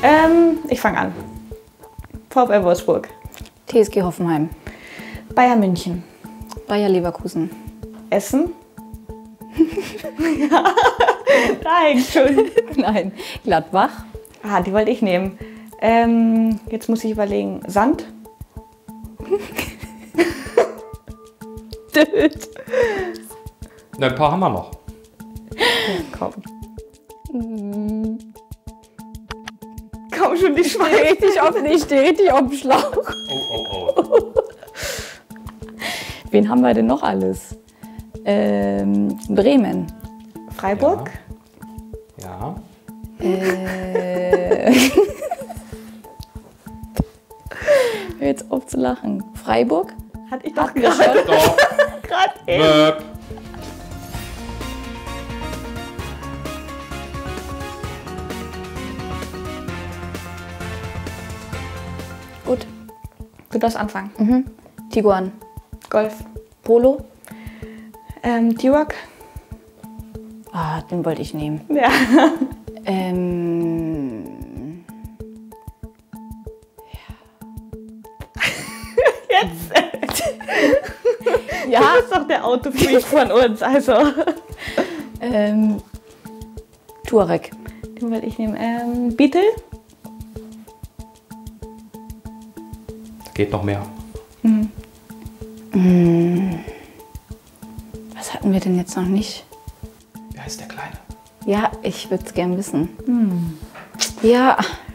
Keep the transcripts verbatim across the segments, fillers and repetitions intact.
Ähm, ich fange an. VfL Wolfsburg. T S G Hoffenheim. Bayern München. Bayer Leverkusen. Essen. Ja. Nein, Entschuldigung. Nein. Gladbach. Ah, die wollte ich nehmen. Ähm, jetzt muss ich überlegen. Sand. Död. Na, ein paar haben wir noch. Komm. Komm schon, die Schweine. Richtig auf, ich stehe richtig auf dem Schlauch. Oh, oh, oh. Wen haben wir denn noch alles? Ähm, Bremen. Freiburg. Ja. Äh, Hör jetzt auf zu lachen. Freiburg? Hatte ich doch Hatten wir gerade. schon. Doch. Gerade eben. Möp. Gut. Du darfst anfangen. Mhm. Tiguan. Golf. Polo. Ähm, T-Rock. Ah, den wollte ich nehmen. Ja. Ähm, Jetzt. ja. Das ist doch der Autofreak von uns. Also. Ähm, Tuareg. Den wollte ich nehmen. Ähm, Beetle. Geht noch mehr. Was hatten wir denn jetzt noch nicht? Wie heißt der Kleine? Ja, ich würde es gern wissen. Ja,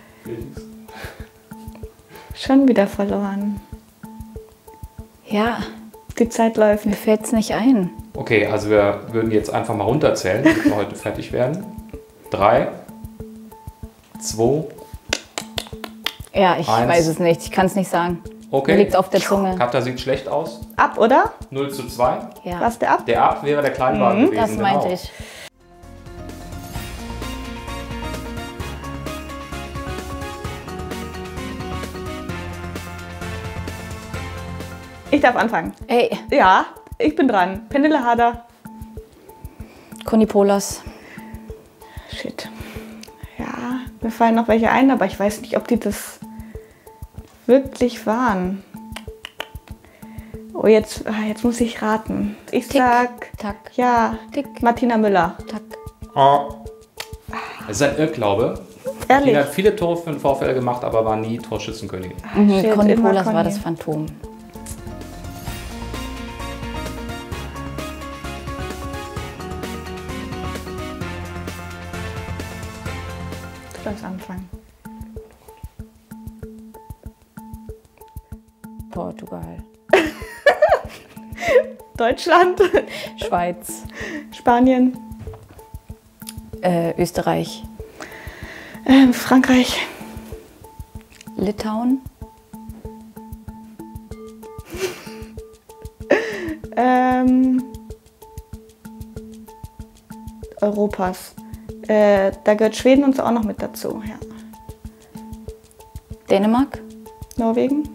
Schon wieder verloren. ja, Die Zeit läuft. mir fällt es nicht ein. Okay, also wir würden jetzt einfach mal runterzählen, damit wir heute fertig werden. Drei, zwei, Ja, ich Eins. weiß es nicht. Ich kann es nicht sagen. okay. Mir liegt es auf der Zunge. Kapta sieht schlecht aus. Ab, oder? null zu zwei. Ja, Was der ab? Der Ab wäre der Kleinwagen gewesen. das meinte genau. ich. Ich darf anfangen. Ey, Ja, ich bin dran. Pernille Harder. Conny Polas. Shit. Ja, mir fallen noch welche ein, aber ich weiß nicht, ob die das wirklich waren. Oh, jetzt, ah, jetzt muss ich raten. Ich Tick, sag, tack, ja, tick, Martina Müller. tack. Oh. Das ist ein Irrglaube. Ehrlich. Die hat viele Tore für den VfL gemacht, aber war nie Torschützenkönigin. Mhm, Shit, Conny immer Polas war Conny. das Phantom. Du darfst anfangen. Portugal. Deutschland, Schweiz. Spanien, Äh, Österreich. ähm, Frankreich, Litauen. ähm, Europas. Äh, da gehört Schweden und so auch noch mit dazu. Ja. Dänemark. Norwegen,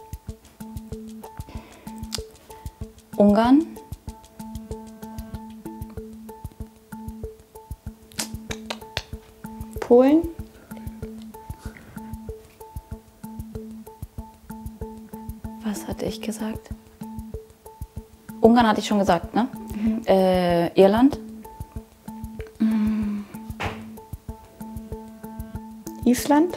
Ungarn. Polen, Was hatte ich gesagt? Ungarn hatte ich schon gesagt, ne? Äh, Irland. Island,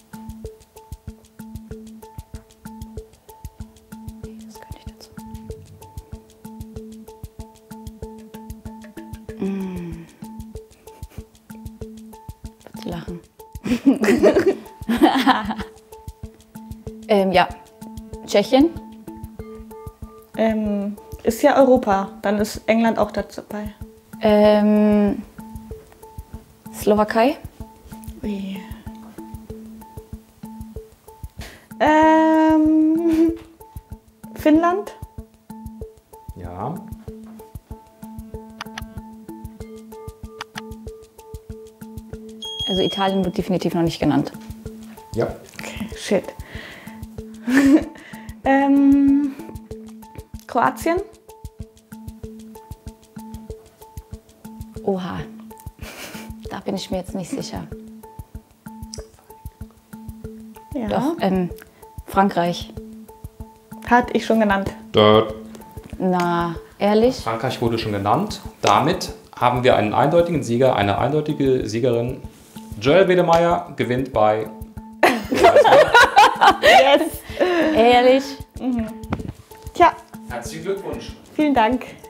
Das kann ich dazu. Mm. Bitte lachen. ähm, ja. Tschechien. ähm, ist ja Europa. Dann ist England auch dazu dabei. Ähm, Slowakei. Ui. Ähm, Finnland, Ja. Also Italien wird definitiv noch nicht genannt. Ja. okay, shit. ähm, Kroatien, Oha. Da bin ich mir jetzt nicht sicher. Ja. Doch, ähm, Frankreich. Hatte ich schon genannt. Dort. Na, ehrlich? Frankreich wurde schon genannt. Damit haben wir einen eindeutigen Sieger, eine eindeutige Siegerin. Joel Wedemeyer gewinnt bei... Yes. Ehrlich? Tja, Herzlichen Glückwunsch. vielen Dank.